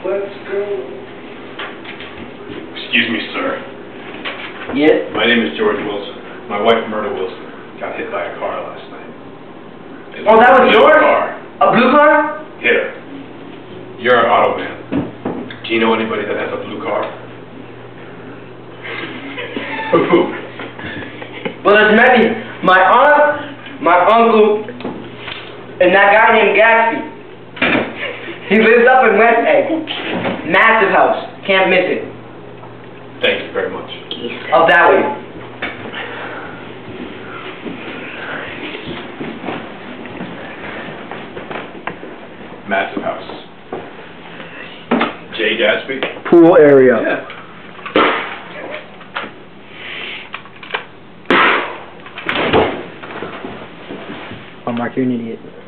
Let's go. Excuse me, sir. Yes? My name is George Wilson. My wife, Myrna Wilson, got hit by a car last night. Oh, that was yours? Car. A blue car? Hit her. You're an auto man. Do you know anybody that has a blue car? Well, there's many. My aunt, my uncle, and that guy named Gatsby. He lives up in West Egg. Massive house. Can't miss it. Thank you very much. Up that way. Massive house. J. Gatsby? Pool area. Yeah. Oh, Mark, you're an idiot.